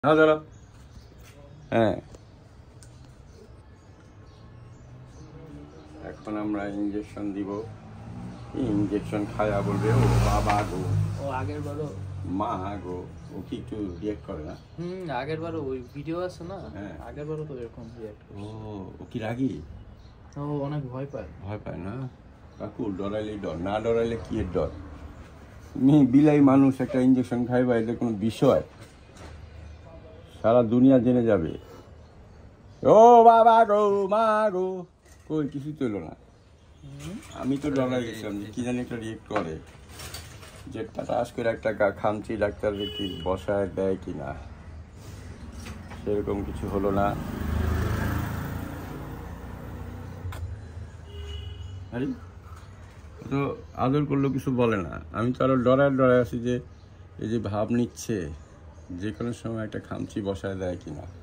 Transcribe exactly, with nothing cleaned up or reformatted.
হ্যাঁ দাঁড়া। হ্যাঁ, এখন আমরা ইঞ্জেকশন দিব। ইঞ্জেকশন খায়া বলবে ও বাবা গো, ও আগের বারও মা গো। ও কি একটু রিয়েক্ট করে না? হুম আগের বারও ওই ভিডিও আছে না, হ্যাঁ আগের বারও তো এরকম রিয়াক্ট ও ও কি রাগি? ও অনেক ভয় পায়। ভয় পায় না কাকু? ডরাইলেই ডর, না ডরাইলে কি এর ডর? নি বিলাই মানুষ একটা ইঞ্জেকশন খাইবা, এটা কোনো বিষয়? সারা দুনিয়া জেনে যাবে। ও বাবা গো, মা গো, কই কিছুই তো এলো না। আমি তো ডরাই গেছিলাম যে কি জানি একটা রিয়েক্ট করে, যে টাটাস করে একটা খামচি ডাক্তার কি বসায় দেয় কিনা, সেরকম কিছু হলো না। আরে তো আদর করলেও কিছু বলে না। আমি তো আরো ডরায় ডরায় আছি যে এই যে ভাব নিচ্ছে যে কোনো সময় একটা খামচি বসায় দেয় কিনা।